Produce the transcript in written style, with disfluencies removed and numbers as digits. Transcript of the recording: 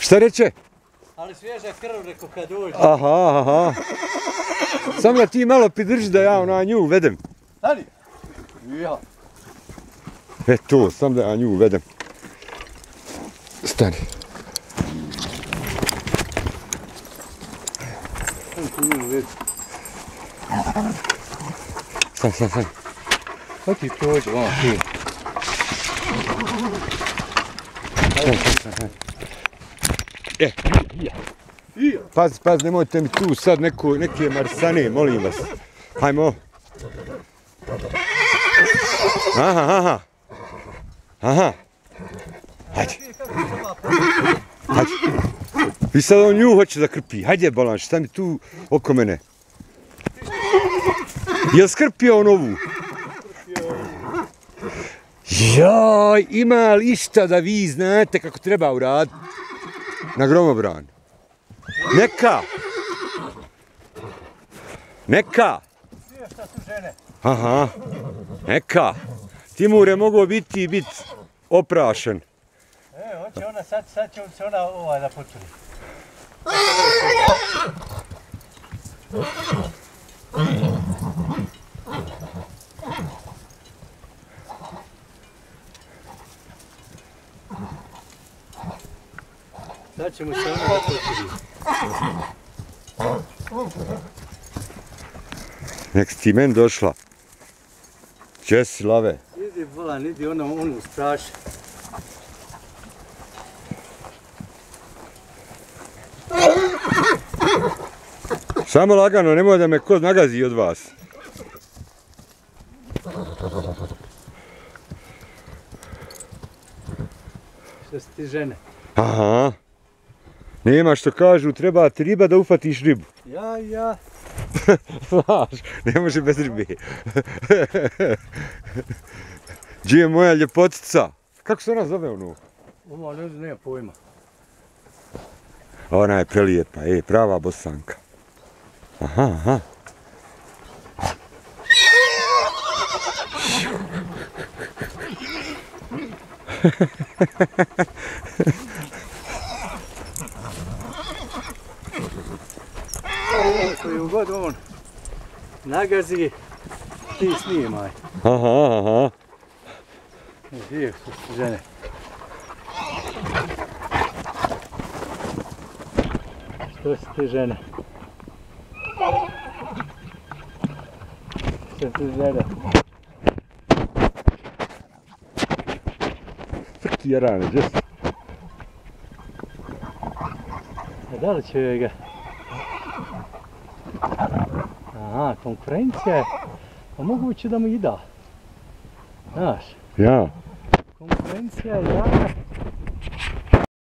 Šta reče? Ali svježa krv, reko kad dođe. Aha. Sam da ti malo pridrži da ja na nju uvedem. Stani! Ja. To, sam da ja nju uvedem. Stani. Stani. Ko ti prođe, on ti. Pazi, nemojte mi tu sad neke marsane, molim vas. Hajmo. Aha. Hajde. Vi sad on nju hoće da krpi. Hajde, Balanš, šta mi tu oko mene? Jel skrpio on ovu? Joj, ima li išta da vi znate kako treba uraditi na gromobran? Neka! Šta su žene? Aha, neka. Timur je mogao biti oprašen. Hoće ona, sad će se ona da počuri. Sad ćemo se ona da počuri. Nek si ti men došla. Česi lave. Idi bolan, idi onu straši. Samo lagano, nemoj da me kod nagazi od vas. Što su ti žene? Aha. Nema što kažu, treba ti riba da ufatiš ribu. Ja. Znaš, ne može bez ribe. Gdje je moja ljepotica? Kako se ona zove ono? Ovo nema pojma. Ona je prelijepa, prava Bosanka. Aha. Koju god on nagazi, ti snimaj. Aha. Gdje su žene? Što su ti žene? Frki jarane, gdje si? Da li će ga? Aha, konkurencija je. Pa moguće da mu i da. Znaš? Ja. Konkurencija je jaka.